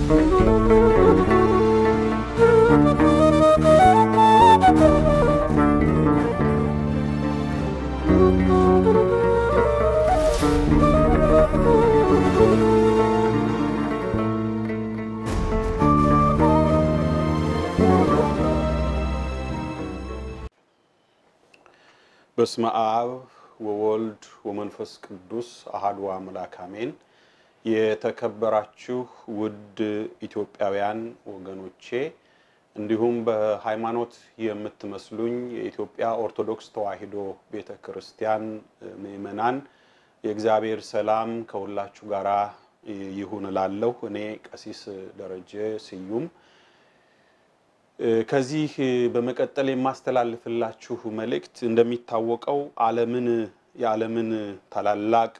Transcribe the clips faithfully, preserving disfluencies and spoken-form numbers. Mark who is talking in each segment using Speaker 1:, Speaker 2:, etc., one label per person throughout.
Speaker 1: በስመ አብ ወወልድ ወመንፈስ ቅዱስ አሐዱ አምላክ አሜን። የተከበራችሁ ውድ ኢትዮጵያውያን ወገኖቼ እንዲሁም በሃይማኖት የምትመስሉኝ የኢትዮጵያ ኦርቶዶክስ ተዋሕዶ ቤተክርስቲያን ምእመናን የእግዚአብሔር ሰላም ከሁላችሁ ጋራ ይሁን እላለሁ። እኔ ቀሲስ ደረጀ ስዩም ከዚህ በመቀጠል የማስተላልፍላችሁ መልእክት እንደሚታወቀው ዓለምን የዓለምን ታላላቅ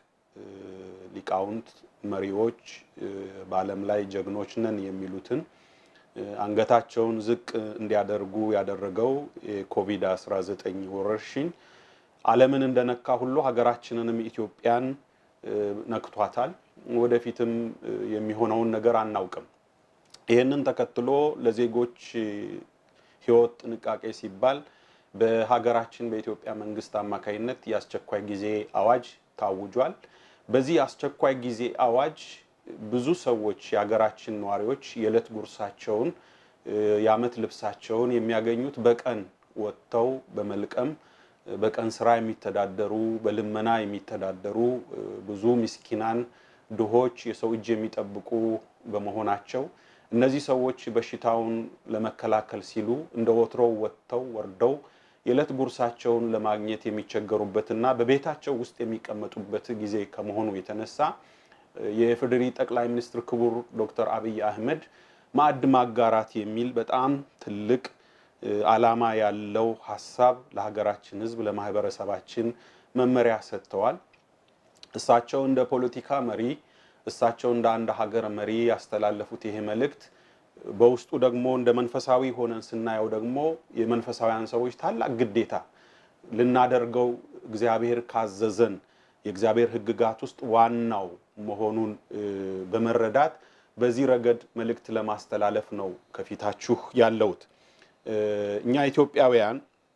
Speaker 1: ሊቃውንት መሪዎች በዓለም ላይ ጀግኖች ነን የሚሉትን አንገታቸውን ዝቅ እንዲያደርጉ ያደረገው የኮቪድ አስራ ዘጠኝ ወረርሽኝ ዓለምን እንደነካ ሁሉ ሀገራችንንም ኢትዮጵያን ነክቷታል። ወደፊትም የሚሆነውን ነገር አናውቅም። ይሄንን ተከትሎ ለዜጎች ህይወት ጥንቃቄ ሲባል በሀገራችን በኢትዮጵያ መንግስት አማካይነት ያስቸኳይ ጊዜ አዋጅ ታውጇል። በዚህ አስቸኳይ ጊዜ አዋጅ ብዙ ሰዎች የሀገራችን ነዋሪዎች የዕለት ጉርሳቸውን ያመት ልብሳቸውን የሚያገኙት በቀን ወጥተው በመልቀም በቀን ስራ የሚተዳደሩ በልመና የሚተዳደሩ ብዙ ምስኪናን ድሆች የሰው እጅ የሚጠብቁ በመሆናቸው እነዚህ ሰዎች በሽታውን ለመከላከል ሲሉ እንደ ወትሮው ወጥተው ወርደው የዕለት ጉርሳቸውን ለማግኘት የሚቸገሩበትና በቤታቸው ውስጥ የሚቀመጡበት ጊዜ ከመሆኑ የተነሳ የፌደራል ጠቅላይ ሚኒስትር ክቡር ዶክተር አብይ አህመድ ማዕድ ማጋራት የሚል በጣም ትልቅ ዓላማ ያለው ሐሳብ ለሀገራችን ህዝብ ለማህበረሰባችን መመሪያ ሰጥተዋል። እሳቸው እንደ ፖለቲካ መሪ እሳቸው እንደ አንድ ሀገር መሪ ያስተላለፉት ይሄ መልእክት በውስጡ ደግሞ እንደ መንፈሳዊ ሆነን ስናየው ደግሞ የመንፈሳውያን ሰዎች ታላቅ ግዴታ ልናደርገው እግዚአብሔር ካዘዘን የእግዚአብሔር ህግጋት ውስጥ ዋናው መሆኑን በመረዳት በዚህ ረገድ መልእክት ለማስተላለፍ ነው ከፊታችሁ ያለውት። እኛ ኢትዮጵያውያን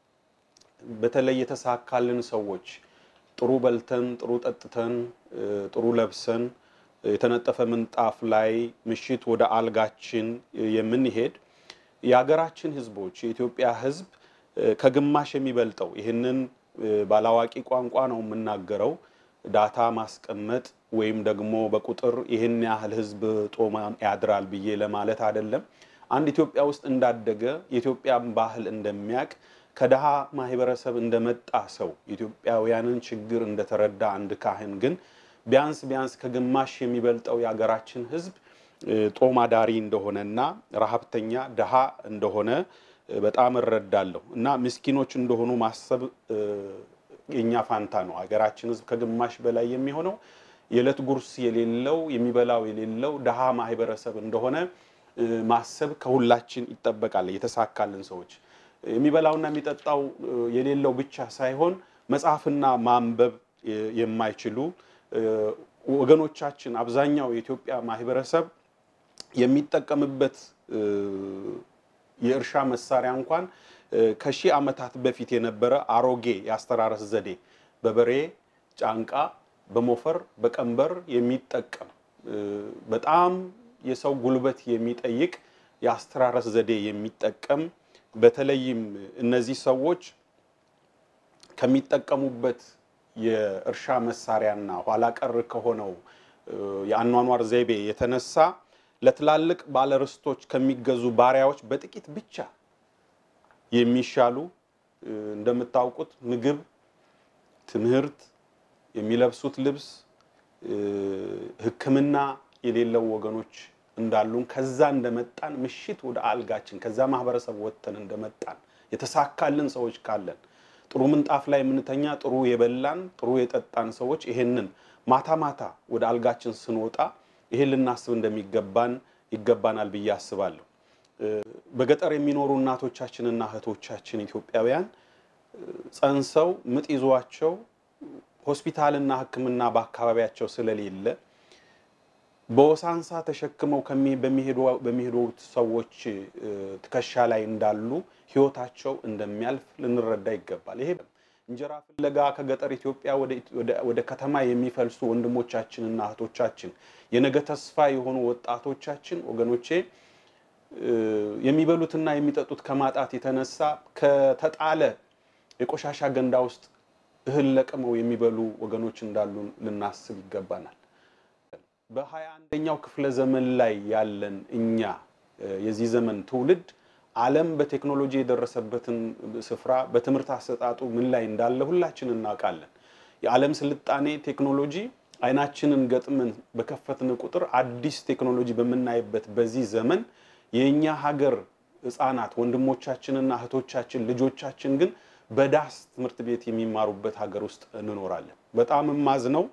Speaker 1: በተለይ የተሳካልን ሰዎች ጥሩ በልተን ጥሩ ጠጥተን ጥሩ ለብሰን የተነጠፈ ምንጣፍ ላይ ምሽት ወደ አልጋችን የምንሄድ የሀገራችን ህዝቦች የኢትዮጵያ ህዝብ ከግማሽ የሚበልጠው ይሄንን ባላዋቂ ቋንቋ ነው የምናገረው ዳታ ማስቀመጥ ወይም ደግሞ በቁጥር ይሄን ያህል ህዝብ ጦማ ያድራል ብዬ ለማለት አይደለም። አንድ ኢትዮጵያ ውስጥ እንዳደገ የኢትዮጵያን ባህል እንደሚያቅ ከደሃ ማህበረሰብ እንደመጣ ሰው ኢትዮጵያውያንን ችግር እንደተረዳ አንድ ካህን ግን ቢያንስ ቢያንስ ከግማሽ የሚበልጠው የሀገራችን ህዝብ ጦማዳሪ እንደሆነና ረሃብተኛ ደሃ እንደሆነ በጣም እረዳለሁ እና ምስኪኖች እንደሆኑ ማሰብ የኛ ፋንታ ነው። ሀገራችን ህዝብ ከግማሽ በላይ የሚሆነው የዕለት ጉርስ የሌለው የሚበላው የሌለው ደሃ ማህበረሰብ እንደሆነ ማሰብ ከሁላችን ይጠበቃል። የተሳካልን ሰዎች የሚበላውና የሚጠጣው የሌለው ብቻ ሳይሆን መጽሐፍና ማንበብ የማይችሉ ወገኖቻችን አብዛኛው የኢትዮጵያ ማህበረሰብ የሚጠቀምበት የእርሻ መሳሪያ እንኳን ከሺህ ዓመታት በፊት የነበረ አሮጌ ያስተራረስ ዘዴ በበሬ ጫንቃ በሞፈር በቀንበር የሚጠቀም በጣም የሰው ጉልበት የሚጠይቅ ያስተራረስ ዘዴ የሚጠቀም በተለይም እነዚህ ሰዎች ከሚጠቀሙበት የእርሻ መሳሪያና ኋላ ቀር ከሆነው የአኗኗር ዘይቤ የተነሳ ለትላልቅ ባለርስቶች ከሚገዙ ባሪያዎች በጥቂት ብቻ የሚሻሉ እንደምታውቁት ምግብ ትምህርት የሚለብሱት ልብስ ህክምና የሌለው ወገኖች እንዳሉን ከዛ እንደመጣን ምሽት ወደ አልጋችን ከዛ ማህበረሰብ ወጥተን እንደመጣን የተሳካልን ሰዎች ካለን ጥሩ ምንጣፍ ላይ ምንተኛ ጥሩ የበላን ጥሩ የጠጣን ሰዎች ይሄንን ማታ ማታ ወደ አልጋችን ስንወጣ ይሄን ልናስብ እንደሚገባን ይገባናል ብዬ አስባለሁ። በገጠር የሚኖሩ እናቶቻችንና እህቶቻችን ኢትዮጵያውያን ጸንሰው ምጥ ይዟቸው ሆስፒታልና ህክምና በአካባቢያቸው ስለሌለ በወሳንሳ ተሸክመው ከሚ በሚሄዱ በሚሄዱ ሰዎች ትከሻ ላይ እንዳሉ ህይወታቸው እንደሚያልፍ ልንረዳ ይገባል። ይሄ እንጀራ ፍለጋ ከገጠር ኢትዮጵያ ወደ ወደ ከተማ የሚፈልሱ ወንድሞቻችንና እህቶቻችን የነገ ተስፋ የሆኑ ወጣቶቻችን ወገኖቼ የሚበሉትና የሚጠጡት ከማጣት የተነሳ ከተጣለ የቆሻሻ ገንዳ ውስጥ እህል ለቅመው የሚበሉ ወገኖች እንዳሉ ልናስብ ይገባናል። በሃያ አንደኛው ክፍለ ዘመን ላይ ያለን እኛ የዚህ ዘመን ትውልድ ዓለም በቴክኖሎጂ የደረሰበትን ስፍራ በትምርት አሰጣጡ ምን ላይ እንዳለ ሁላችን እናውቃለን። የዓለም ስልጣኔ ቴክኖሎጂ አይናችንን ገጥመን በከፈትን ቁጥር አዲስ ቴክኖሎጂ በመናይበት በዚህ ዘመን የኛ ሀገር ህፃናት ወንድሞቻችንና እህቶቻችን ልጆቻችን ግን በዳስ ትምርት ቤት የሚማሩበት ሀገር ውስጥ እንኖራለን። በጣም ማዝነው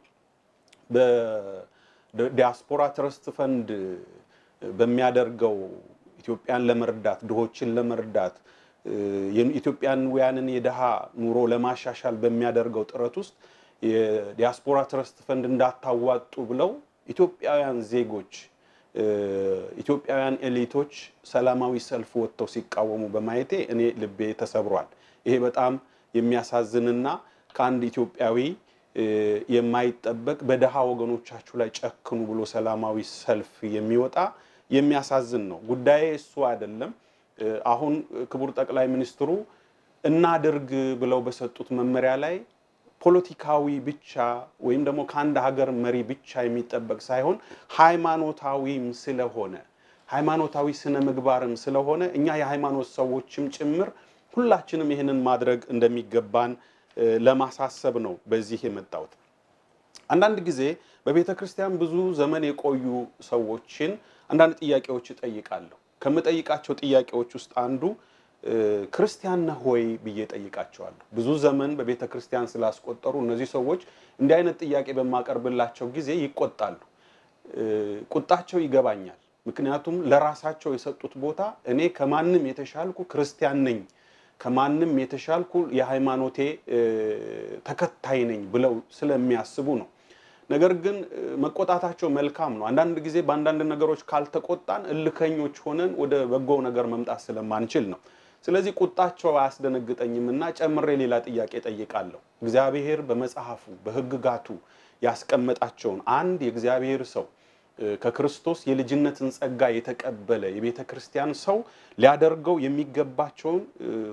Speaker 1: በዲያስፖራ ትረስት ፈንድ በሚያደርገው ኢትዮጵያን ለመርዳት ድሆችን ለመርዳት የኢትዮጵያውያንን የደሃ ኑሮ ለማሻሻል በሚያደርገው ጥረት ውስጥ የዲያስፖራ ትረስት ፈንድ እንዳታዋጡ ብለው ኢትዮጵያውያን ዜጎች ኢትዮጵያውያን ኤሊቶች ሰላማዊ ሰልፍ ወጥተው ሲቃወሙ በማየቴ እኔ ልቤ ተሰብሯል። ይሄ በጣም የሚያሳዝንና ካንድ ኢትዮጵያዊ የማይጠበቅ በደሃ ወገኖቻችሁ ላይ ጨክኑ ብሎ ሰላማዊ ሰልፍ የሚወጣ የሚያሳዝን ነው። ጉዳይ እሱ አይደለም። አሁን ክቡር ጠቅላይ ሚኒስትሩ እናድርግ ብለው በሰጡት መመሪያ ላይ ፖለቲካዊ ብቻ ወይም ደግሞ ካንድ ሀገር መሪ ብቻ የሚጠበቅ ሳይሆን ሃይማኖታዊም ስለሆነ ሃይማኖታዊ ስነ ምግባርም ስለሆነ እኛ የሃይማኖት ሰዎችም ጭምር ሁላችንም ይሄንን ማድረግ እንደሚገባን ለማሳሰብ ነው በዚህ የመጣሁት። አንዳንድ ጊዜ በቤተክርስቲያን ብዙ ዘመን የቆዩ ሰዎችን አንዳንድ ጥያቄዎች ይጠይቃሉ። ከመጠይቃቸው ጥያቄዎች ውስጥ አንዱ ክርስቲያን ነህ ወይ ብዬ ጠይቃቸዋለሁ። ብዙ ዘመን በቤተክርስቲያን ስላስቆጠሩ እነዚህ ሰዎች እንዲህ አይነት ጥያቄ በማቀርብላቸው ጊዜ ይቆጣሉ። ቁጣቸው ይገባኛል። ምክንያቱም ለራሳቸው የሰጡት ቦታ እኔ ከማንንም የተሻልኩ ክርስቲያን ነኝ ከማንንም የተሻልኩ የሃይማኖቴ ተከታይ ነኝ ብለው ስለሚያስቡ ነው። ነገር ግን መቆጣታቸው መልካም ነው። አንዳንድ ጊዜ በአንዳንድ ነገሮች ካልተቆጣን እልከኞች ሆነን ወደ በጎ ነገር መምጣት ስለማንችል ነው። ስለዚህ ቁጣቸው አያስደነግጠኝምና ጨምሬ ሌላ ጥያቄ ጠይቃለሁ። እግዚአብሔር በመጽሐፉ በሕግጋቱ ያስቀመጣቸውን አንድ የእግዚአብሔር ሰው ከክርስቶስ የልጅነትን ጸጋ የተቀበለ የቤተክርስቲያን ሰው ሊያደርገው የሚገባቸውን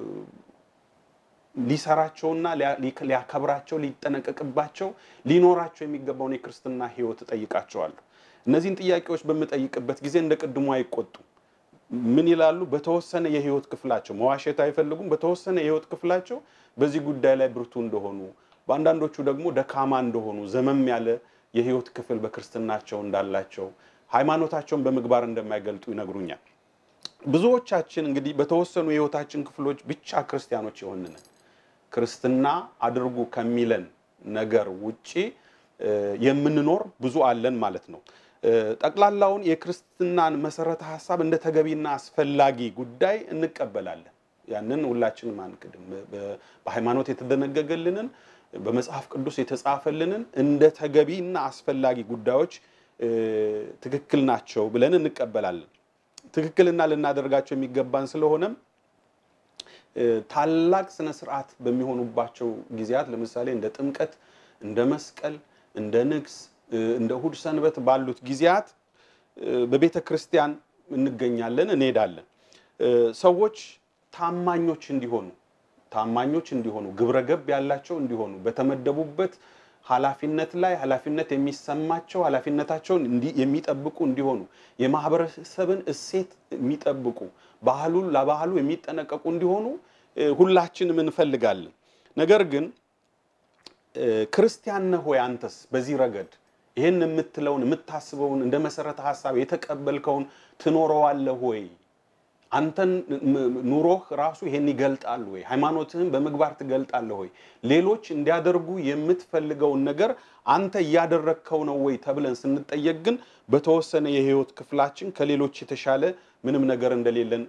Speaker 1: ሊሰራቸውና ሊያከብራቸው ሊጠነቀቅባቸው ሊኖራቸው የሚገባውን የክርስትና ህይወት ጠይቃቸዋለሁ። እነዚህን ጥያቄዎች በመጠይቅበት ጊዜ እንደ ቀድሞ አይቆጡም። ምን ይላሉ? በተወሰነ የህይወት ክፍላቸው መዋሸት አይፈልጉም። በተወሰነ የህይወት ክፍላቸው በዚህ ጉዳይ ላይ ብርቱ እንደሆኑ በአንዳንዶቹ ደግሞ ደካማ እንደሆኑ ዘመም ያለ የህይወት ክፍል በክርስትናቸው እንዳላቸው ሃይማኖታቸውን በመግባር እንደማይገልጡ ይነግሩኛል። ብዙዎቻችን እንግዲህ በተወሰኑ የህይወታችን ክፍሎች ብቻ ክርስቲያኖች የሆነን ክርስትና አድርጉ ከሚለን ነገር ውጪ የምንኖር ብዙ አለን ማለት ነው። ጠቅላላውን የክርስትናን መሰረተ ሐሳብ እንደ ተገቢና አስፈላጊ ጉዳይ እንቀበላለን። ያንን ሁላችንም አንክድም። በሃይማኖት የተደነገገልንን በመጽሐፍ ቅዱስ የተጻፈልንን እንደ ተገቢና አስፈላጊ ጉዳዮች ትክክል ናቸው ብለን እንቀበላለን። ትክክልና ልናደርጋቸው የሚገባን ስለሆነም ታላቅ ስነ ስርዓት በሚሆኑባቸው ጊዜያት ለምሳሌ እንደ ጥምቀት እንደ መስቀል እንደ ንግስ እንደ እሁድ ሰንበት ባሉት ጊዜያት በቤተክርስቲያን እንገኛለን እንሄዳለን። ሰዎች ታማኞች እንዲሆኑ ታማኞች እንዲሆኑ ግብረገብ ያላቸው እንዲሆኑ በተመደቡበት ኃላፊነት ላይ ኃላፊነት የሚሰማቸው ኃላፊነታቸውን የሚጠብቁ እንዲሆኑ የማህበረሰብን እሴት የሚጠብቁ ባህሉን ለባህሉ የሚጠነቀቁ እንዲሆኑ ሁላችንም እንፈልጋለን። ነገር ግን ክርስቲያን ነህ ወይ አንተስ በዚህ ረገድ ይሄን የምትለውን የምታስበውን እንደ መሰረተ ሐሳብ የተቀበልከውን ትኖረዋለህ ወይ? አንተን ኑሮህ ራሱ ይሄን ይገልጣል ወይ? ሃይማኖትህን በመግባር ትገልጣለህ ወይ? ሌሎች እንዲያደርጉ የምትፈልገውን ነገር አንተ ያደረከው ነው ወይ ተብለን ስንጠየቅ ግን በተወሰነ የህይወት ክፍላችን ከሌሎች የተሻለ ምንም ነገር እንደሌለን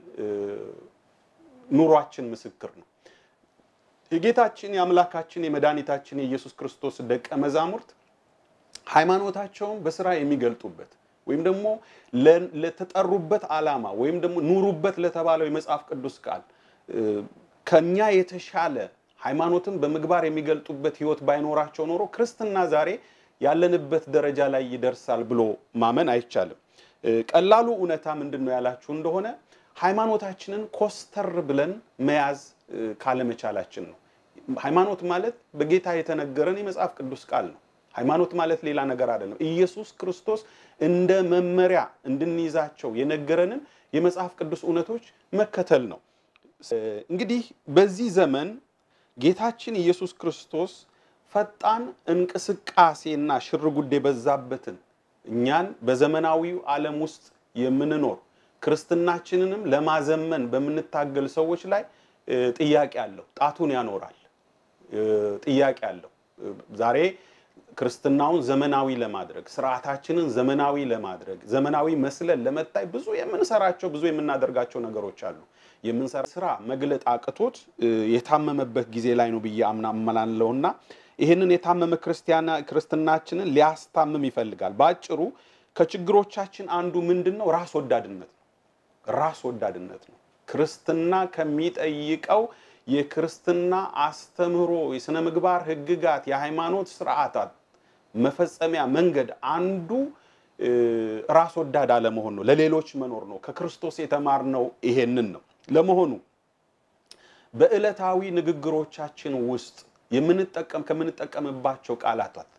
Speaker 1: ኑሯችን ምስክር ነው። የጌታችን የአምላካችን የመድኃኒታችን የኢየሱስ ክርስቶስ ደቀ መዛሙርት ሃይማኖታቸውን በስራ የሚገልጡበት ወይም ደግሞ ለተጠሩበት ዓላማ ወይም ደግሞ ኑሩበት ለተባለው የመጽሐፍ ቅዱስ ቃል ከኛ የተሻለ ሃይማኖትን በመግባር የሚገልጡበት ህይወት ባይኖራቸው ኖሮ ክርስትና ዛሬ ያለንበት ደረጃ ላይ ይደርሳል ብሎ ማመን አይቻልም። ቀላሉ እውነታ ምንድነው ያላችሁ እንደሆነ ሃይማኖታችንን ኮስተር ብለን መያዝ ካለመቻላችን ነው። ሃይማኖት ማለት በጌታ የተነገረን የመጽሐፍ ቅዱስ ቃል ነው። ሃይማኖት ማለት ሌላ ነገር አይደለም። ኢየሱስ ክርስቶስ እንደ መመሪያ እንድንይዛቸው የነገረንን የመጽሐፍ ቅዱስ እውነቶች መከተል ነው። እንግዲህ በዚህ ዘመን ጌታችን ኢየሱስ ክርስቶስ ፈጣን እንቅስቃሴና ሽርጉድ የበዛበትን እኛን በዘመናዊው ዓለም ውስጥ የምንኖር ክርስትናችንንም ለማዘመን በመንታገል ሰዎች ላይ ጥያቄ አለው፣ ጣቱን ያኖራል። ጥያቄ አለው። ዛሬ ክርስትናውን ዘመናዊ ለማድረግ ስርዓታችንን ዘመናዊ ለማድረግ ዘመናዊ መስለን ለመታይ ብዙ የምንሰራቸው ብዙ የምናደርጋቸው ነገሮች አሉ። የምንሰራ ስራ መግለጥ አቅቶት የታመመበት ጊዜ ላይ ነው ብዬ አምናለሁና ይሄንን የታመመ ክርስቲያና ክርስትናችንን ሊያስታምም ይፈልጋል። ባጭሩ ከችግሮቻችን አንዱ ምንድነው? ራስ ወዳድነት ነው። ራስ ወዳድነት ነው። ክርስትና ከሚጠይቀው የክርስትና አስተምህሮ የሥነ ምግባር ህግጋት የሃይማኖት ስርዓታት መፈጸሚያ መንገድ አንዱ ራስ ወዳድ አለመሆን ነው፣ ለሌሎች መኖር ነው። ከክርስቶስ የተማርነው ይሄንን ነው። ለመሆኑ በእለታዊ ንግግሮቻችን ውስጥ የምንጠቀም ከምንጠቀምባቸው ቃላታት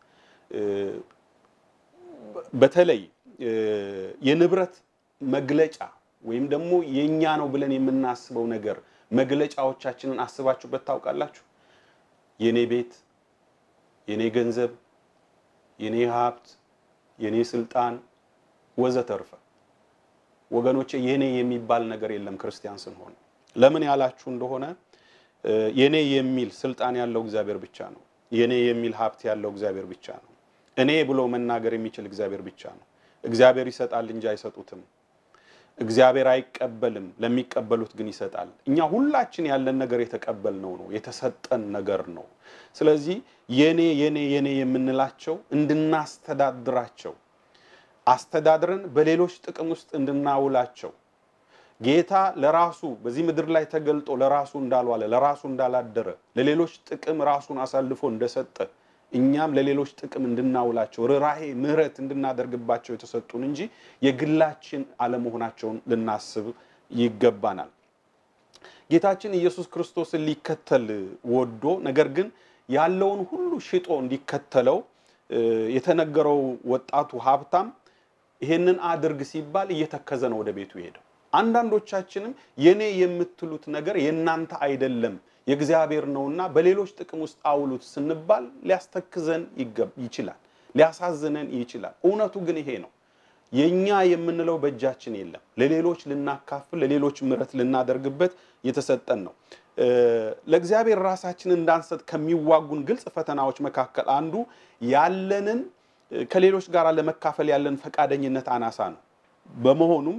Speaker 1: በተለይ የንብረት መግለጫ ወይም ደግሞ የኛ ነው ብለን የምናስበው ነገር መግለጫዎቻችንን አስባችሁበት ታውቃላችሁ? የኔ ቤት፣ የኔ ገንዘብ፣ የኔ ሀብት፣ የኔ ስልጣን ወዘተርፈ። ወገኖቼ የኔ የሚባል ነገር የለም ክርስቲያን ስንሆን። ለምን ያላችሁ እንደሆነ የኔ የሚል ስልጣን ያለው እግዚአብሔር ብቻ ነው። የኔ የሚል ሀብት ያለው እግዚአብሔር ብቻ ነው። እኔ ብሎ መናገር የሚችል እግዚአብሔር ብቻ ነው። እግዚአብሔር ይሰጣል እንጂ አይሰጡትም። እግዚአብሔር አይቀበልም፣ ለሚቀበሉት ግን ይሰጣል። እኛ ሁላችን ያለን ነገር የተቀበልነው ነው፣ የተሰጠን ነገር ነው። ስለዚህ የኔ የኔ የኔ የምንላቸው እንድናስተዳድራቸው አስተዳድረን በሌሎች ጥቅም ውስጥ እንድናውላቸው ጌታ ለራሱ በዚህ ምድር ላይ ተገልጦ ለራሱ እንዳልዋለ ለራሱ እንዳላደረ ለሌሎች ጥቅም ራሱን አሳልፎ እንደሰጠ እኛም ለሌሎች ጥቅም እንድናውላቸው ርራሄ ምህረት እንድናደርግባቸው የተሰጡን እንጂ የግላችን አለመሆናቸውን ልናስብ ይገባናል። ጌታችን ኢየሱስ ክርስቶስን ሊከተል ወዶ ነገር ግን ያለውን ሁሉ ሽጦ እንዲከተለው የተነገረው ወጣቱ ሀብታም ይሄንን አድርግ ሲባል እየተከዘ ነው ወደ ቤቱ ሄደው። አንዳንዶቻችንም የኔ የምትሉት ነገር የናንተ አይደለም የእግዚአብሔር ነውና በሌሎች ጥቅም ውስጥ አውሉት ስንባል ሊያስተክዘን ይችላል፣ ሊያሳዝነን ይችላል። እውነቱ ግን ይሄ ነው። የኛ የምንለው በእጃችን የለም። ለሌሎች ልናካፍል ለሌሎች ምረት ልናደርግበት የተሰጠን ነው። ለእግዚአብሔር ራሳችንን እንዳንሰጥ ከሚዋጉን ግልጽ ፈተናዎች መካከል አንዱ ያለንን ከሌሎች ጋር ለመካፈል ያለን ፈቃደኝነት አናሳ ነው። በመሆኑም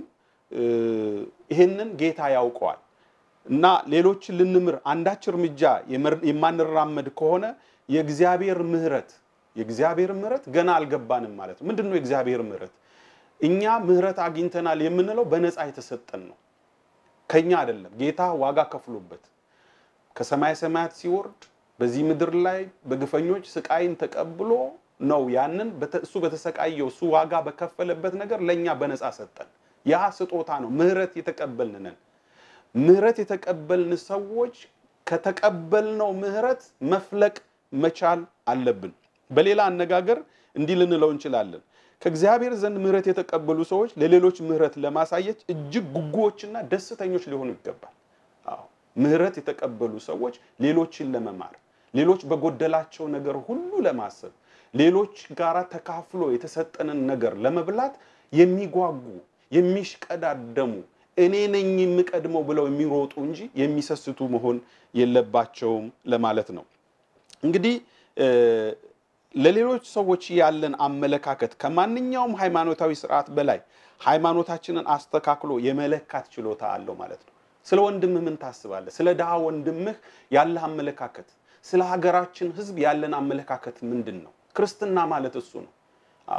Speaker 1: ይሄንን ጌታ ያውቀዋል እና ሌሎችን ልንምር አንዳች እርምጃ የማንራመድ ከሆነ የእግዚአብሔር ምህረት የእግዚአብሔር ምህረት ገና አልገባንም ማለት ነው። ምንድነው የእግዚአብሔር ምህረት? እኛ ምህረት አግኝተናል የምንለው በነፃ የተሰጠን ነው፣ ከኛ አይደለም። ጌታ ዋጋ ከፍሎበት ከሰማይ ሰማያት ሲወርድ በዚህ ምድር ላይ በግፈኞች ስቃይን ተቀብሎ ነው ያንን በተሱ በተሰቃየው ሱ ዋጋ በከፈለበት ነገር ለኛ በነፃ ሰጠን። ያ ስጦታ ነው። ምህረት የተቀበልን ነን። ምህረት የተቀበልን ሰዎች ከተቀበልነው ምህረት መፍለቅ መቻል አለብን። በሌላ አነጋገር እንዲህ ልንለው እንችላለን። ከእግዚአብሔር ዘንድ ምህረት የተቀበሉ ሰዎች ለሌሎች ምህረት ለማሳየት እጅግ ጉጉዎችና ደስተኞች ሊሆኑ ይገባል። አዎ ምህረት የተቀበሉ ሰዎች ሌሎችን ለመማር ሌሎች በጎደላቸው ነገር ሁሉ ለማሰብ ሌሎች ጋራ ተካፍሎ የተሰጠንን ነገር ለመብላት የሚጓጉ የሚሽቀዳደሙ እኔ ነኝ የምቀድመው ብለው የሚሮጡ እንጂ የሚሰስቱ መሆን የለባቸውም ለማለት ነው። እንግዲህ ለሌሎች ሰዎች ያለን አመለካከት ከማንኛውም ሃይማኖታዊ ስርዓት በላይ ሃይማኖታችንን አስተካክሎ የመለካት ችሎታ አለው ማለት ነው። ስለ ወንድምህ ምን ታስባለህ? ስለ ዳሃ ወንድምህ ያለ አመለካከት፣ ስለ ሀገራችን ህዝብ ያለን አመለካከት ምንድነው? ክርስትና ማለት እሱ ነው። አዎ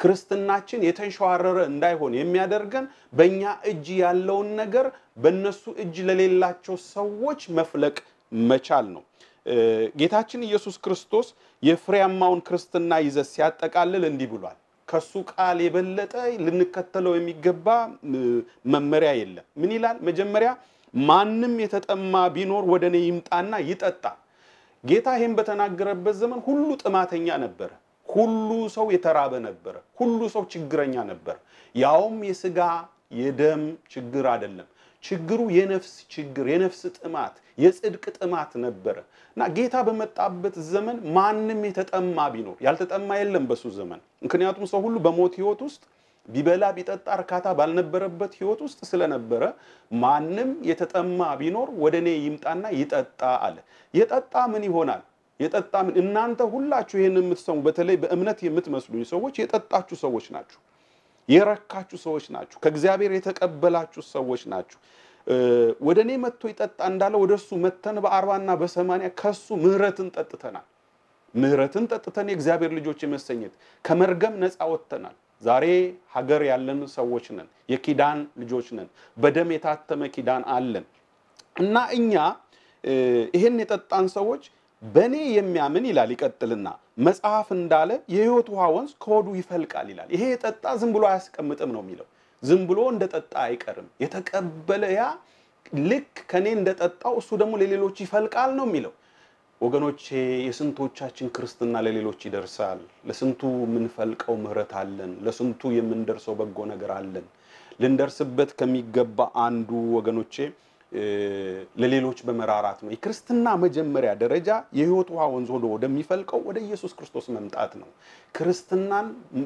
Speaker 1: ክርስትናችን የተንሸዋረረ እንዳይሆን የሚያደርገን በእኛ እጅ ያለውን ነገር በእነሱ እጅ ለሌላቸው ሰዎች መፍለቅ መቻል ነው። ጌታችን ኢየሱስ ክርስቶስ የፍሬያማውን ክርስትና ይዘት ሲያጠቃልል እንዲህ ብሏል። ከሱ ቃል የበለጠ ልንከተለው የሚገባ መመሪያ የለም። ምን ይላል? መጀመሪያ ማንም የተጠማ ቢኖር ወደኔ ይምጣና ይጠጣ። ጌታ ይሄን በተናገረበት ዘመን ሁሉ ጥማተኛ ነበር። ሁሉ ሰው የተራበ ነበር። ሁሉ ሰው ችግረኛ ነበር። ያውም የሥጋ የደም ችግር አይደለም። ችግሩ የነፍስ ችግር፣ የነፍስ ጥማት፣ የጽድቅ ጥማት ነበር። እና ጌታ በመጣበት ዘመን ማንም የተጠማ ቢኖር ያልተጠማ የለም በሱ ዘመን። ምክንያቱም ሰው ሁሉ በሞት ህይወት ውስጥ ቢበላ ቢጠጣ እርካታ ባልነበረበት ህይወት ውስጥ ስለነበረ ማንም የተጠማ ቢኖር ወደኔ ይምጣና ይጠጣ አለ። የጠጣ ምን ይሆናል? የጠጣ ምን? እናንተ ሁላችሁ ይሄን የምትሰሙ በተለይ በእምነት የምትመስሉኝ ሰዎች የጠጣችሁ ሰዎች ናችሁ። የረካችሁ ሰዎች ናችሁ። ከእግዚአብሔር የተቀበላችሁ ሰዎች ናችሁ። ወደኔ መጥቶ ይጠጣ እንዳለ ወደሱ መተን በ40 እና በ80 ከሱ ምህረትን ጠጥተናል። ምህረትን ጠጥተን የእግዚአብሔር ልጆች የመሰኘት ከመርገም ነፃ ወጥተናል። ዛሬ ሀገር ያለን ሰዎች ነን። የኪዳን ልጆች ነን። በደም የታተመ ኪዳን አለን። እና እኛ ይሄን የጠጣን ሰዎች በኔ የሚያምን ይላል ይቀጥልና መጽሐፍ እንዳለ የሕይወት ውሃ ወንዝ ከሆዱ ይፈልቃል ይላል። ይሄ የጠጣ ዝም ብሎ አያስቀምጥም ነው የሚለው። ዝም ብሎ እንደጠጣ አይቀርም። የተቀበለ ያ ልክ ከኔ እንደጠጣው እሱ ደግሞ ለሌሎች ይፈልቃል ነው የሚለው። ወገኖቼ የስንቶቻችን ክርስትና ለሌሎች ይደርሳል? ለስንቱ ምንፈልቀው ምህረት አለን? ለስንቱ የምንደርሰው በጎ ነገር አለን? ልንደርስበት ከሚገባ አንዱ ወገኖቼ ለሌሎች በመራራት ነው። የክርስትና መጀመሪያ ደረጃ የሕይወት ውሃ ወንዝ ሆዶ ወደሚፈልቀው ወደ ኢየሱስ ክርስቶስ መምጣት ነው። ክርስትናን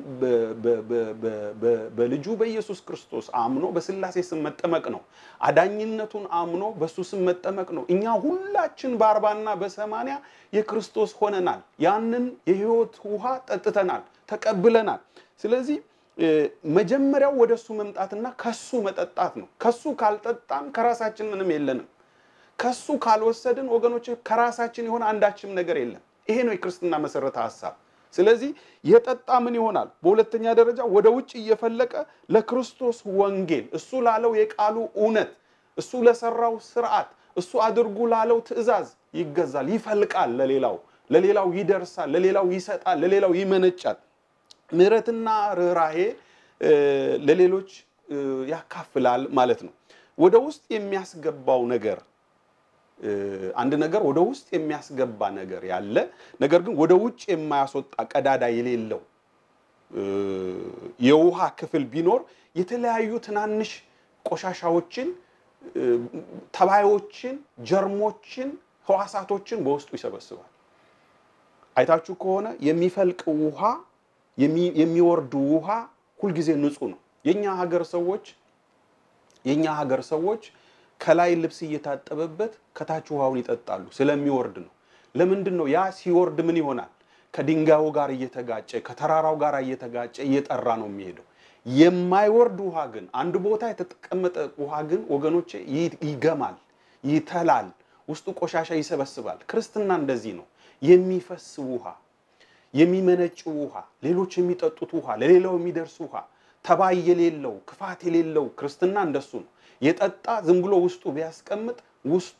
Speaker 1: በልጁ በኢየሱስ ክርስቶስ አምኖ በስላሴ ስም መጠመቅ ነው። አዳኝነቱን አምኖ በሱ ስም መጠመቅ ነው። እኛ ሁላችን በ40 እና በ80 የክርስቶስ ሆነናል። ያንን የሕይወት ውሃ ጠጥተናል፣ ተቀብለናል። ስለዚህ መጀመሪያው ወደሱ መምጣትና ከሱ መጠጣት ነው። ከሱ ካልጠጣን ከራሳችን ምንም የለንም። ከሱ ካልወሰድን ወገኖች ከራሳችን የሆነ አንዳችም ነገር የለም። ይሄ ነው የክርስትና መሰረተ ሐሳብ። ስለዚህ የጠጣ ምን ይሆናል? በሁለተኛ ደረጃ ወደ ውጭ እየፈለቀ ለክርስቶስ ወንጌል እሱ ላለው የቃሉ እውነት፣ እሱ ለሰራው ሥርዓት፣ እሱ አድርጉ ላለው ትእዛዝ ይገዛል፣ ይፈልቃል። ለሌላው ለሌላው ይደርሳል፣ ለሌላው ይሰጣል፣ ለሌላው ይመነጫል። ምህረትና ርህራሄ ለሌሎች ያካፍላል ማለት ነው። ወደ ውስጥ የሚያስገባው ነገር አንድ ነገር ወደ ውስጥ የሚያስገባ ነገር ያለ ነገር ግን ወደ ውጭ የማያስወጣ ቀዳዳ የሌለው የውሃ ክፍል ቢኖር የተለያዩ ትናንሽ ቆሻሻዎችን፣ ተባዮችን፣ ጀርሞችን፣ ህዋሳቶችን በውስጡ ይሰበስባል። አይታችሁ ከሆነ የሚፈልቅ ውሃ የሚወርድ ውሃ ሁሉ ጊዜ ንጹህ ነው። የኛ ሀገር ሰዎች የኛ ሀገር ሰዎች ከላይ ልብስ እየታጠበበት ከታች ውሃውን ይጠጣሉ ስለሚወርድ ነው። ለምንድን ነው? ያ ሲወርድ ምን ይሆናል? ከድንጋዩ ጋር እየተጋጨ ከተራራው ጋር እየተጋጨ እየጠራ ነው የሚሄደው። የማይወርድ ውሃ ግን አንድ ቦታ የተቀመጠ ውሃ ግን ወገኖቼ ይገማል፣ ይተላል፣ ውስጡ ቆሻሻ ይሰበስባል። ክርስትና እንደዚህ ነው። የሚፈስ ውሃ፣ የሚመነጭ ውሃ፣ ሌሎች የሚጠጡት ውሃ፣ ለሌላው የሚደርስ ውሃ፣ ተባይ የሌለው ክፋት የሌለው ክርስትና እንደሱ ነው። የጠጣ ዝም ብሎ ውስጡ ቢያስቀምጥ ውስጡ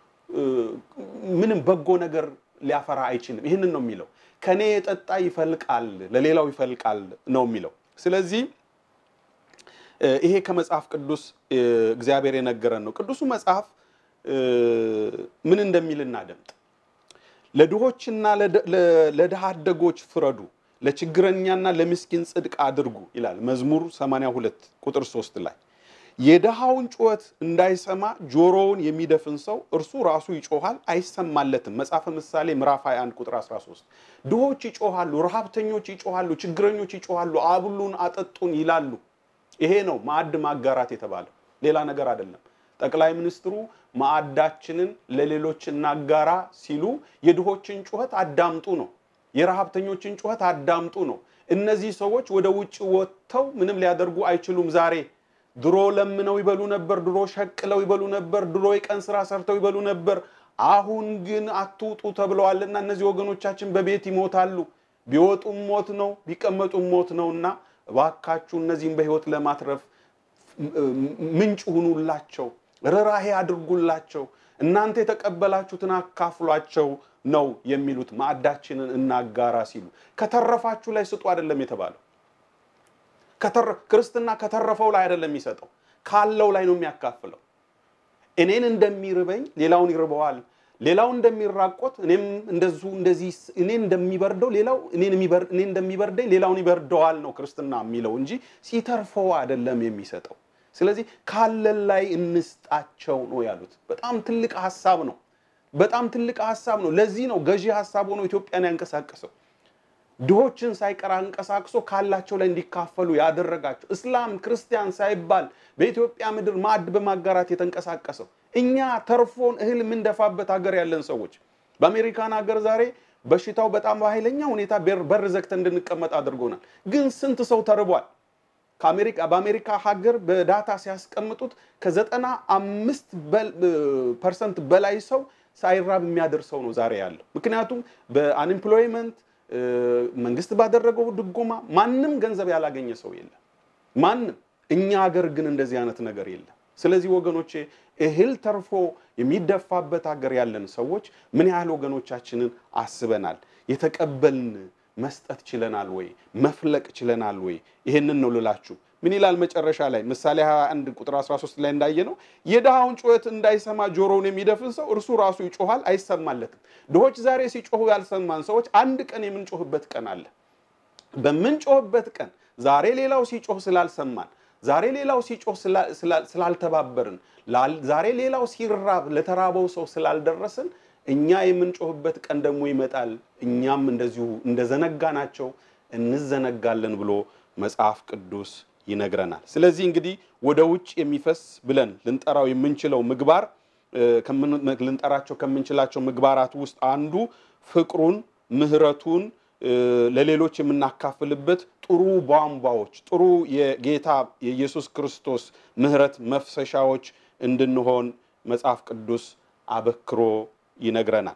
Speaker 1: ምንም በጎ ነገር ሊያፈራ አይችልም። ይሄንን ነው የሚለው። ከኔ የጠጣ ይፈልቃል፣ ለሌላው ይፈልቃል ነው የሚለው። ስለዚህ ይሄ ከመጽሐፍ ቅዱስ እግዚአብሔር የነገረን ነው። ቅዱሱ መጽሐፍ ምን እንደሚል እናደምጥ። ለድሆችና ለድሃ አደጎች ፍረዱ፣ ለችግረኛና ለምስኪን ጽድቅ አድርጉ ይላል መዝሙር ሰማንያ ሁለት ቁጥር ሶስት ላይ። የድሃውን ጩኸት እንዳይሰማ ጆሮውን የሚደፍን ሰው እርሱ ራሱ ይጮሃል አይሰማለትም። መጽሐፈ ምሳሌ ምዕራፍ ሃያ አንድ ቁጥር አስራ ሶስት። ድሆች ይጮሃሉ፣ ረሃብተኞች ይጮሃሉ፣ ችግረኞች ይጮሃሉ፣ አብሉን አጠጡን ይላሉ። ይሄ ነው ማዕድ ማጋራት የተባለው፣ ሌላ ነገር አይደለም። ጠቅላይ ሚኒስትሩ ማዕዳችንን ለሌሎች እናጋራ ሲሉ የድሆችን ጩኸት አዳምጡ ነው፣ የረሃብተኞችን ጩኸት አዳምጡ ነው። እነዚህ ሰዎች ወደ ውጭ ወጥተው ምንም ሊያደርጉ አይችሉም። ዛሬ ድሮ ለምነው ይበሉ ነበር፣ ድሮ ሸቅለው ይበሉ ነበር፣ ድሮ የቀን ስራ ሰርተው ይበሉ ነበር። አሁን ግን አትውጡ ተብለዋልና እነዚህ ወገኖቻችን በቤት ይሞታሉ። ቢወጡም ሞት ነው ቢቀመጡም ሞት ነውና ባካችሁ እነዚህን በህይወት ለማትረፍ ምንጭ ሁኑላቸው ርራሄ አድርጉላቸው እናንተ የተቀበላችሁትን አካፍሏቸው ነው የሚሉት ማዕዳችንን እናጋራ ሲሉ ከተረፋችሁ ላይ ስጡ አይደለም የተባለው ከተረ ክርስትና ከተረፈው ላይ አይደለም የሚሰጠው ካለው ላይ ነው የሚያካፍለው እኔን እንደሚርበኝ ሌላውን ይርበዋል ሌላው እንደሚራቆት እኔም እንደዙ እንደዚህ እኔን እንደሚበርደው ሌላው እኔን የሚበርድ እኔን እንደሚበርደኝ ሌላውን ይበርደዋል ነው ክርስትና የሚለው እንጂ ሲተርፈው አይደለም የሚሰጠው ስለዚህ ካለን ላይ እንስጣቸው ነው ያሉት በጣም ትልቅ ሐሳብ ነው በጣም ትልቅ ሐሳብ ነው ለዚህ ነው ገዢ ሐሳብ ሆኖ ኢትዮጵያን ያንቀሳቀሰው ድሆችን ሳይቀር አንቀሳቅሶ ካላቸው ላይ እንዲካፈሉ ያደረጋቸው እስላም ክርስቲያን ሳይባል በኢትዮጵያ ምድር ማዕድ በማጋራት የተንቀሳቀሰው እኛ ተርፎን እህል ምን ደፋበት ሀገር ያለን ሰዎች በአሜሪካን ሀገር ዛሬ በሽታው በጣም በኃይለኛ ሁኔታ በር ዘግተን እንድንቀመጥ አድርጎናል ግን ስንት ሰው ተርቧል ከአሜሪካ በአሜሪካ ሀገር በዳታ ሲያስቀምጡት ከ95% በላይ ሰው ሳይራብ የሚያደርሰው ነው ዛሬ ያለው ምክንያቱም በአንኤምፕሎይመንት መንግስት ባደረገው ድጎማ ማንንም ገንዘብ ያላገኘ ሰው የለም ማንንም እኛ ሀገር ግን እንደዚህ አይነት ነገር የለም ስለዚህ ወገኖቼ እህል ተርፎ የሚደፋበት ሀገር ያለን ሰዎች ምን ያህል ወገኖቻችንን አስበናል የተቀበልን መስጠት ችለናል ወይ መፍለቅ ችለናል ወይ ይሄንን ነው ልላችሁ ምን ይላል መጨረሻ ላይ ምሳሌ ሃያ አንድ ቁጥር አስራ ሶስት ላይ እንዳየነው የደሃውን ጩኸት እንዳይሰማ ጆሮውን የሚደፍን ሰው እርሱ ራሱ ይጮሃል አይሰማለትም ድሆች ዛሬ ሲጮሁ ያልሰማን ሰዎች አንድ ቀን የምንጮህበት ቀን አለ በመንጮህበት ቀን ዛሬ ሌላው ሲጮህ ስላልሰማን ዛሬ ሌላው ሲጮህ ስላልተባበርን ዛሬ ሌላው ሲራብ ለተራበው ሰው ስላልደረስን እኛ የምንጮህበት ቀን ደግሞ ይመጣል እኛም እንደዚሁ እንደዘነጋናቸው እንዘነጋለን ብሎ መጽሐፍ ቅዱስ ይነግረናል ስለዚህ እንግዲህ ወደ ውጭ የሚፈስ ብለን ልንጠራው የምንችለው ምግባር ልንጠራቸው ከምንችላቸው ምግባራት ውስጥ አንዱ ፍቅሩን ምህረቱን ለሌሎች የምናካፍልበት ጥሩ ቧንቧዎች ጥሩ የጌታ የኢየሱስ ክርስቶስ ምህረት መፍሰሻዎች እንድንሆን መጽሐፍ ቅዱስ አበክሮ ይነግረናል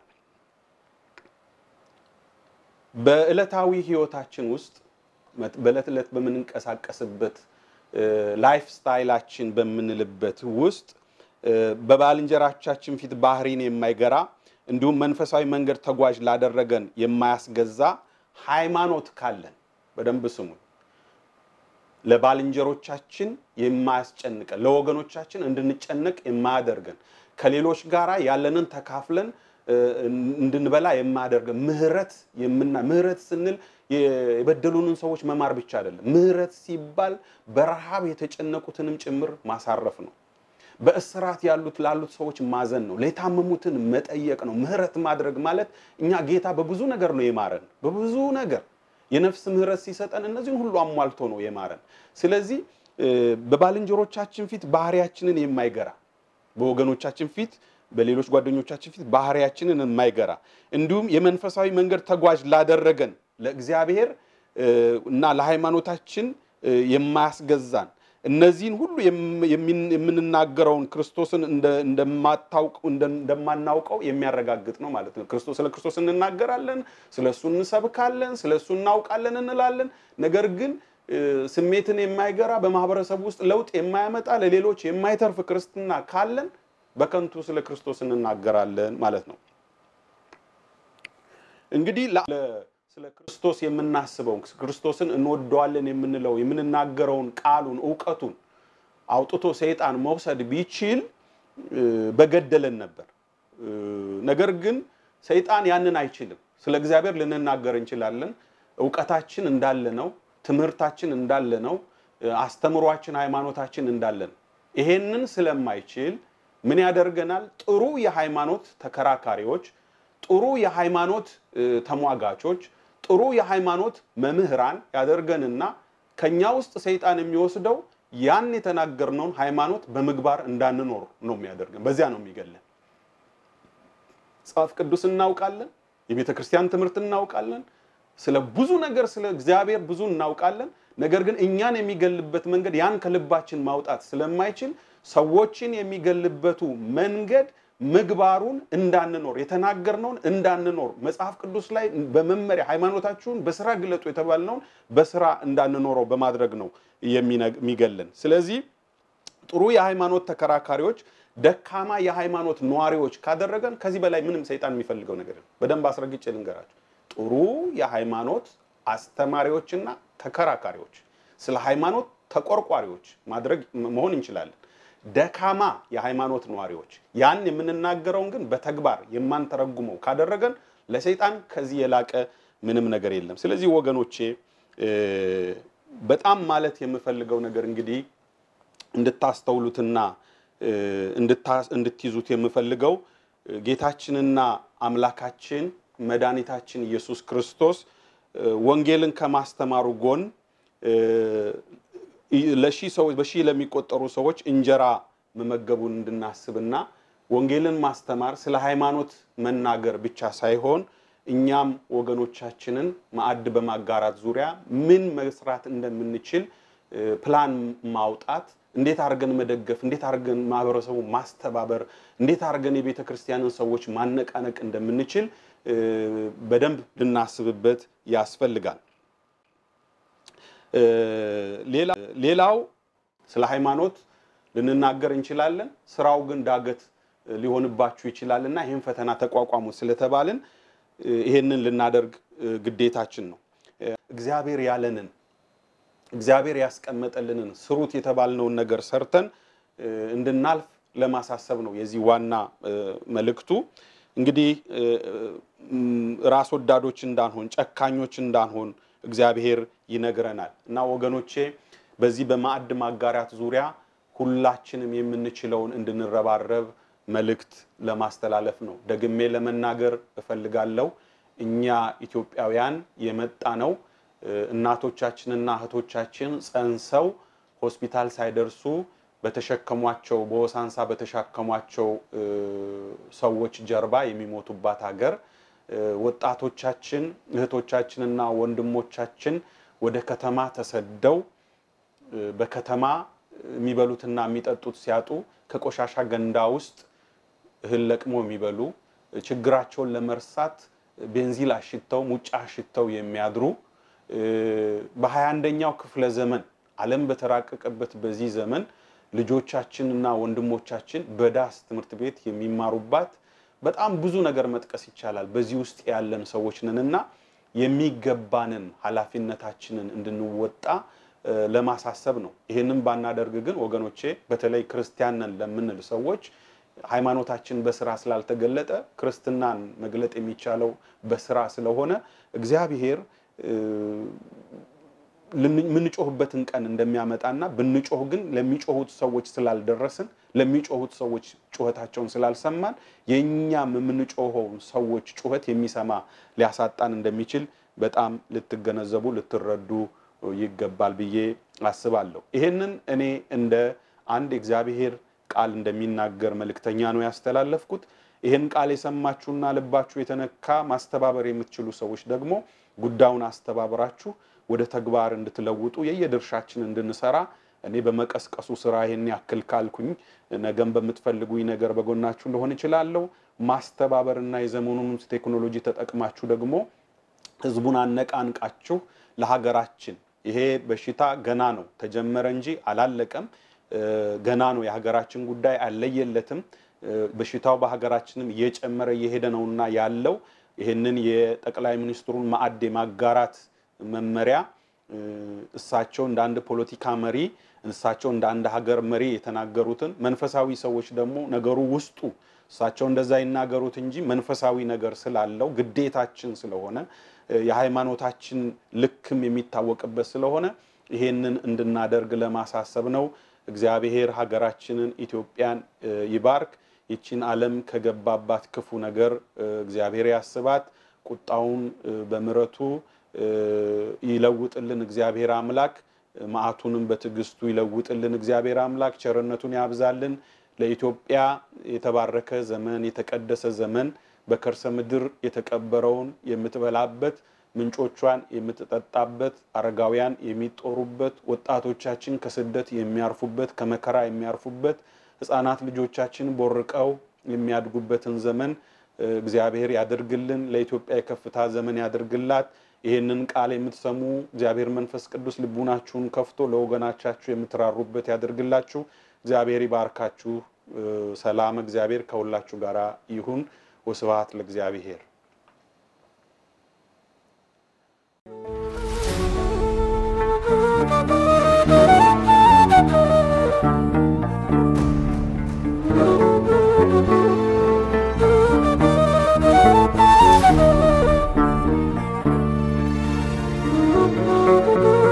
Speaker 1: በእለታዊ ህይወታችን ውስጥ በእለት እለት በመንቀሳቀስበት ላይፍ ስታይላችን በመንልበት ውስጥ በባልንጀራቻችን ፊት ባህሪን የማይገራ እንዲሁም መንፈሳዊ መንገድ ተጓዥ ላደረገን የማያስገዛ ሃይማኖት ካለን በደንብ ስሙ ለባልንጀሮቻችን የማያስጨንቀ ለወገኖቻችን እንድንጨነቅ የማያደርገን ከሌሎች ጋራ ያለንን ተካፍለን እንድንበላ የማያደርገ ምህረት የምና ምህረት ስንል የበደሉንን ሰዎች መማር ብቻ አይደለም ምህረት ሲባል በረሃብ የተጨነቁትንም ጭምር ማሳረፍ ነው በእስራት ያሉት ላሉት ሰዎች ማዘን ነው ለታመሙትን መጠየቅ ነው ምህረት ማድረግ ማለት እኛ ጌታ በብዙ ነገር ነው የማረን በብዙ ነገር የነፍስ ምህረት ሲሰጠን እነዚህን ሁሉ አሟልቶ ነው የማረን ስለዚህ በባልንጀሮቻችን ፊት ባህሪያችንን የማይገራ በወገኖቻችን ፊት በሌሎች ጓደኞቻችን ፊት ባህሪያችንን የማይገራ እንዲሁም የመንፈሳዊ መንገድ ተጓዥ ላደረገን ለእግዚአብሔር እና ለሃይማኖታችን የማያስገዛን እነዚህን ሁሉ የምንናገረውን ክርስቶስን እንደማታውቁ እንደማናውቀው የሚያረጋግጥ ነው ማለት ነው ክርስቶስ ስለ ክርስቶስ እንናገራለን ስለሱ እንሰብካለን ስለሱ እናውቃለን እንላለን ነገር ግን ስሜትን የማይገራ በማህበረሰብ ውስጥ ለውጥ የማያመጣ ለሌሎች የማይተርፍ ክርስትና ካለን በከንቱ ስለ ክርስቶስ እንናገራለን ማለት ነው እንግዲህ ስለ ክርስቶስ የምናስበው ክርስቶስን እንወደዋለን የምንለው የምንናገረውን ቃሉን ዕውቀቱን አውጥቶ ሰይጣን መውሰድ ቢችል በገደለን ነበር ነገር ግን ሰይጣን ያንን አይችልም ስለ እግዚአብሔር ልንናገር እንችላለን ዕውቀታችን እንዳለ ነው ትምህርታችን እንዳለ ነው አስተምሯችን ሃይማኖታችን እንዳለ ነው ይሄንን ስለማይችል ምን ያደርገናል ጥሩ የሃይማኖት ተከራካሪዎች ጥሩ የሃይማኖት ተሟጋቾች ጥሩ የሃይማኖት መምህራን ያደርገንና ከኛ ውስጥ ሰይጣን የሚወስደው ያን የተናገርነውን ሃይማኖት በመግባር እንዳንኖር ነው የሚያደርገን በዚያ ነው የሚገለን ጻፍ ቅዱስ እናውቃለን የቤተክርስቲያን ትምህርት እናውቃለን ስለ ብዙ ነገር ስለ እግዚአብሔር ብዙ እናውቃለን ነገር ግን እኛን የሚገልበት መንገድ ያን ከልባችን ማውጣት ስለማይችል ሰዎችን የሚገልበቱ መንገድ ምግባሩን እንዳንኖር የተናገርነውን እንዳንኖር መጽሐፍ ቅዱስ ላይ በመመሪያ ሃይማኖታችሁን በስራ ግለጡ የተባልነውን በስራ እንዳንኖረው በማድረግ ነው የሚገለን ስለዚህ ጥሩ የሃይማኖት ተከራካሪዎች ደካማ የሃይማኖት ነዋሪዎች ካደረገን ከዚህ በላይ ምንም ሰይጣን የሚፈልገው ነገር የለም በደንብ አስረግጬ ልንገራችሁ ጥሩ የሃይማኖት አስተማሪዎችና ተከራካሪዎች ስለ ሃይማኖት ተቆርቋሪዎች ማድረግ መሆን እንችላለን ደካማ የሃይማኖት ነዋሪዎች ያን የምንናገረውን ግን በተግባር የማንተረጉመው ካደረገን ለሰይጣን ከዚህ የላቀ ምንም ነገር የለም ስለዚህ ወገኖቼ በጣም ማለት የምፈልገው ነገር እንግዲህ እንድታስተውሉትና እንድትይዙት የምፈልገው ጌታችንና አምላካችን መድኃኒታችን ኢየሱስ ክርስቶስ ወንጌልን ከማስተማሩ ጎን ለሺ ሰዎች በሺ ለሚቆጠሩ ሰዎች እንጀራ መመገቡን እንድናስብና ወንጌልን ማስተማር ስለ ሃይማኖት መናገር ብቻ ሳይሆን እኛም ወገኖቻችንን ማዕድ በማጋራት ዙሪያ ምን መስራት እንደምንችል ፕላን ማውጣት እንዴት አርገን መደገፍ እንዴት አርገን ማህበረሰቡ ማስተባበር እንዴት አርገን የቤተክርስቲያንን ሰዎች ማነቃነቅ እንደምንችል በደንብ ልናስብበት ያስፈልጋል ሌላ ሌላው ስለ ሃይማኖት ልንናገር እንችላለን ስራው ግን ዳገት ሊሆንባችሁ ይችላልና ይሄን ፈተና ተቋቋሙ ስለተባልን ይሄንን ልናደርግ ግዴታችን ነው እግዚአብሔር ያለንን እግዚአብሔር ያስቀመጠልንን ስሩት የተባልነውን ነገር ሰርተን እንድናልፍ ለማሳሰብ ነው የዚህ ዋና መልእክቱ እንግዲህ ራስ ወዳዶች እንዳንሆን ጨካኞች እንዳንሆን እግዚአብሔር ይነግረናል እና ወገኖቼ በዚህ በማዕድ ማጋራት ዙሪያ ሁላችንም የምንችለውን እንድንረባረብ መልእክት ለማስተላለፍ ነው ደግሜ ለመናገር እፈልጋለሁ እኛ ኢትዮጵያውያን የመጣ ነው እናቶቻችንና እህቶቻችን ጸንሰው ሆስፒታል ሳይደርሱ በተሸከሟቸው በወሳንሳ በተሸከሟቸው ሰዎች ጀርባ የሚሞቱባት ሀገር ወጣቶቻችን እህቶቻችንና ወንድሞቻችን ወደ ከተማ ተሰደው በከተማ የሚበሉትና የሚጠጡት ሲያጡ ከቆሻሻ ገንዳ ውስጥ እህል ለቅሞ የሚበሉ ችግራቸውን ለመርሳት ቤንዚል አሽተው ሙጫ አሽተው የሚያድሩ በሃያ አንደኛው ክፍለ ዘመን ዓለም በተራቀቀበት በዚህ ዘመን ልጆቻችንና ወንድሞቻችን በዳስ ትምህርት ቤት የሚማሩባት በጣም ብዙ ነገር መጥቀስ ይቻላል በዚህ ውስጥ ያለን ሰዎች ነንና የሚገባንን ኃላፊነታችንን እንድንወጣ ለማሳሰብ ነው ይሄንን ባናደርግ ግን ወገኖቼ በተለይ ክርስቲያን ነን ለምንል ሰዎች ሃይማኖታችን በስራ ስላልተገለጠ ክርስትናን መግለጥ የሚቻለው በስራ ስለሆነ እግዚአብሔር ለምንጮህበትን ቀን እንደሚያመጣና ብንጮህ ግን ለሚጮሁት ሰዎች ስላልደረስን ለሚጮሁት ሰዎች ጩኸታቸውን ስላልሰማን የኛም የምንጮኸው ሰዎች ጩኸት የሚሰማ ሊያሳጣን እንደሚችል በጣም ልትገነዘቡ ልትረዱ ይገባል ብዬ አስባለሁ ይሄንን እኔ እንደ አንድ እግዚአብሔር ቃል እንደሚናገር መልእክተኛ ነው ያስተላለፍኩት ይሄን ቃል የሰማችሁና ልባችሁ የተነካ ማስተባበር የምትችሉ ሰዎች ደግሞ ጉዳዩን አስተባብራችሁ ወደ ተግባር እንድትለውጡ የየድርሻችን እንድንሰራ እኔ በመቀስቀሱ ስራ ይሄን ያክል ካልኩኝ ነገም በመትፈልጉኝ ነገር በጎናችሁ እንደሆነ ይችላልው ማስተባበርና የዘመኑን ቴክኖሎጂ ተጠቅማችሁ ደግሞ ህዝቡን አነቃንቃችሁ ለሀገራችን ይሄ በሽታ ገና ነው ተጀመረ እንጂ አላለቀም ገና ነው የሀገራችን ጉዳይ አለየለትም በሽታው በሀገራችንም እየጨመረ እየሄደ ነውና ያለው ይሄንን የጠቅላይ ሚኒስትሩን ማዕድ ማጋራት መመሪያ እሳቸው እንደ አንድ ፖለቲካ መሪ እሳቸው እንደ አንድ ሀገር መሪ የተናገሩትን መንፈሳዊ ሰዎች ደግሞ ነገሩ ውስጡ እሳቸው እንደዛ ይናገሩት እንጂ መንፈሳዊ ነገር ስላለው ግዴታችን ስለሆነ የሃይማኖታችን ልክም የሚታወቅበት ስለሆነ ይሄንን እንድናደርግ ለማሳሰብ ነው እግዚአብሔር ሀገራችንን ኢትዮጵያን ይባርክ ይቺን ዓለም ከገባባት ክፉ ነገር እግዚአብሔር ያስባት ቁጣውን በመረቱ ይለውጥልን እግዚአብሔር አምላክ ማአቱንም በትግስቱ ይለውጥልን እግዚአብሔር አምላክ ቸርነቱን ያብዛልን ለኢትዮጵያ የተባረከ ዘመን የተቀደሰ ዘመን በከርሰ ምድር የተቀበረውን የምትበላበት ምንጮቿን የምትጠጣበት አረጋውያን የሚጦሩበት ወጣቶቻችን ከስደት የሚያርፉበት ከመከራ የሚያርፉበት ህፃናት ልጆቻችን ቦርቀው የሚያድጉበትን ዘመን እግዚአብሔር ያደርግልን ለኢትዮጵያ የከፍታ ዘመን ያደርግላት ይሄንን ቃል የምትሰሙ እግዚአብሔር መንፈስ ቅዱስ ልቡናችሁን ከፍቶ ለወገናቻችሁ የምትራሩበት ያደርግላችሁ እግዚአብሔር ይባርካችሁ ሰላም እግዚአብሔር ከሁላችሁ ጋራ ይሁን ወስብሐት ለእግዚአብሔር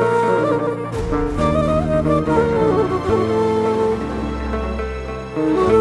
Speaker 2: Thank you.